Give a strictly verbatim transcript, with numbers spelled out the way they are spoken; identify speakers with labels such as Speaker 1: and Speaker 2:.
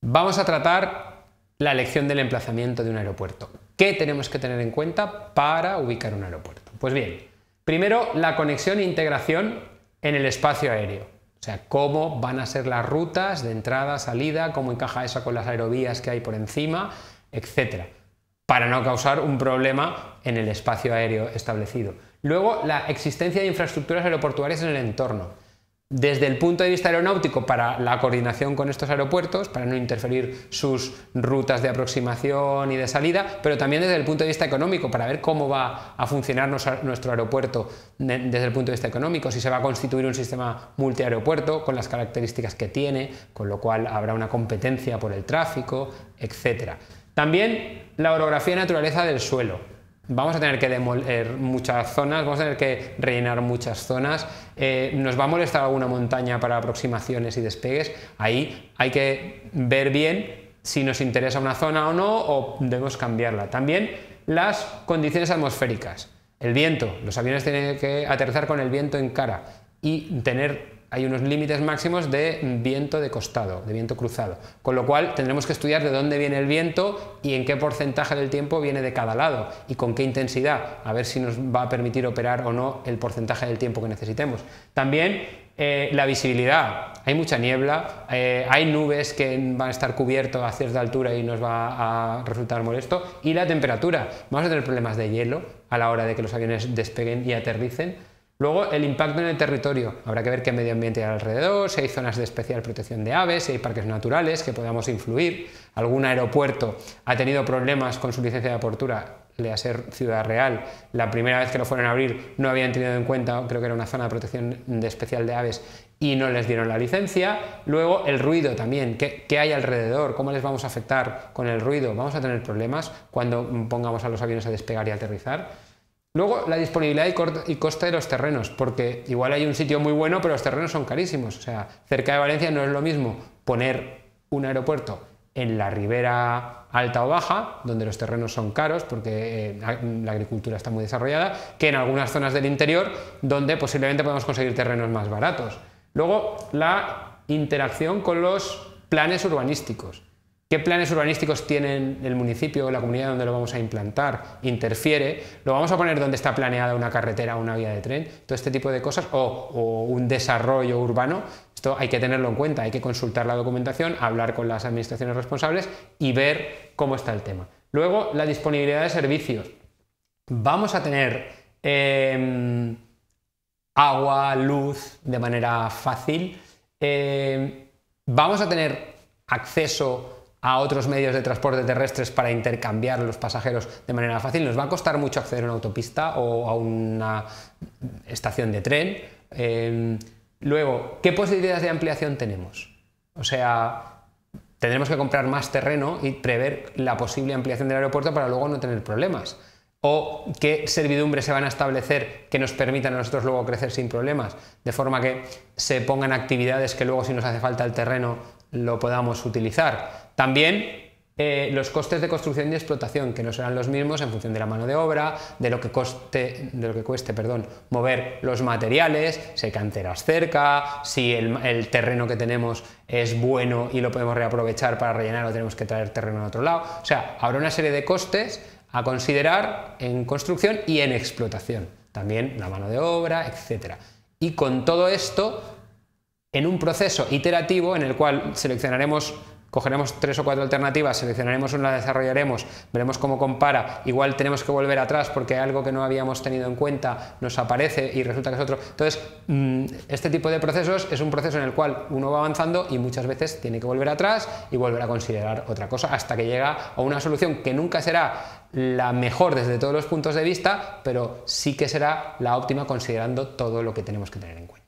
Speaker 1: Vamos a tratar la elección del emplazamiento de un aeropuerto. ¿Qué tenemos que tener en cuenta para ubicar un aeropuerto? Pues bien, primero la conexión e integración en el espacio aéreo. O sea, cómo van a ser las rutas de entrada, salida, cómo encaja eso con las aerovías que hay por encima, etcétera, para no causar un problema en el espacio aéreo establecido. Luego, la existencia de infraestructuras aeroportuarias en el entorno. Desde el punto de vista aeronáutico, para la coordinación con estos aeropuertos, para no interferir sus rutas de aproximación y de salida, pero también desde el punto de vista económico, para ver cómo va a funcionar nuestro aeropuerto desde el punto de vista económico, si se va a constituir un sistema multiaeropuerto con las características que tiene, con lo cual habrá una competencia por el tráfico, etcétera. También la orografía y naturaleza del suelo. Vamos a tener que demoler muchas zonas, vamos a tener que rellenar muchas zonas, eh, nos va a molestar alguna montaña para aproximaciones y despegues. Ahí hay que ver bien si nos interesa una zona o no, o debemos cambiarla. También las condiciones atmosféricas, el viento, los aviones tienen que aterrizar con el viento en cara y tener... hay unos límites máximos de viento de costado, de viento cruzado, con lo cual tendremos que estudiar de dónde viene el viento y en qué porcentaje del tiempo viene de cada lado y con qué intensidad, a ver si nos va a permitir operar o no el porcentaje del tiempo que necesitemos. También eh, la visibilidad, hay mucha niebla, eh, hay nubes que van a estar cubiertos a cierta altura y nos va a resultar molesto, y la temperatura, vamos a tener problemas de hielo a la hora de que los aviones despeguen y aterricen. Luego, el impacto en el territorio. Habrá que ver qué medio ambiente hay alrededor, si hay zonas de especial protección de aves, si hay parques naturales que podamos influir. Algún aeropuerto ha tenido problemas con su licencia de apertura, le a ser Ciudad Real. La primera vez que lo fueron a abrir no habían tenido en cuenta, creo que era una zona de protección de especial de aves, y no les dieron la licencia. Luego, el ruido también. ¿Qué, qué hay alrededor? ¿Cómo les vamos a afectar con el ruido? ¿Vamos a tener problemas cuando pongamos a los aviones a despegar y aterrizar? Luego, la disponibilidad y coste de los terrenos, porque igual hay un sitio muy bueno, pero los terrenos son carísimos. O sea, cerca de Valencia no es lo mismo poner un aeropuerto en la ribera alta o baja, donde los terrenos son caros, porque eh, la agricultura está muy desarrollada, que en algunas zonas del interior, donde posiblemente podemos conseguir terrenos más baratos. Luego, la interacción con los planes urbanísticos. ¿Qué planes urbanísticos tienen el municipio o la comunidad donde lo vamos a implantar? ¿Interfiere? ¿Lo vamos a poner donde está planeada una carretera o una vía de tren? Todo este tipo de cosas, o, o un desarrollo urbano. Esto hay que tenerlo en cuenta, hay que consultar la documentación, hablar con las administraciones responsables y ver cómo está el tema. Luego, la disponibilidad de servicios. Vamos a tener eh, agua, luz de manera fácil. Eh, vamos a tener acceso a otros medios de transporte terrestres para intercambiar los pasajeros de manera fácil. Nos va a costar mucho acceder a una autopista o a una estación de tren. Eh, luego, ¿qué posibilidades de ampliación tenemos? O sea, tendremos que comprar más terreno y prever la posible ampliación del aeropuerto para luego no tener problemas. O qué servidumbres se van a establecer que nos permitan a nosotros luego crecer sin problemas, de forma que se pongan actividades que luego, si nos hace falta el terreno, lo podamos utilizar. También eh, los costes de construcción y explotación, que no serán los mismos en función de la mano de obra, de lo que, coste, de lo que cueste perdón, mover los materiales, si hay canteras cerca, si el, el terreno que tenemos es bueno y lo podemos reaprovechar para rellenar o tenemos que traer terreno de otro lado. O sea, habrá una serie de costes a considerar en construcción y en explotación. También la mano de obra, etcétera. Y con todo esto, en un proceso iterativo en el cual seleccionaremos, cogeremos tres o cuatro alternativas, seleccionaremos una, la desarrollaremos, veremos cómo compara, igual tenemos que volver atrás porque algo que no habíamos tenido en cuenta nos aparece y resulta que es otro. Entonces, este tipo de procesos es un proceso en el cual uno va avanzando y muchas veces tiene que volver atrás y volver a considerar otra cosa hasta que llega a una solución que nunca será la mejor desde todos los puntos de vista, pero sí que será la óptima considerando todo lo que tenemos que tener en cuenta.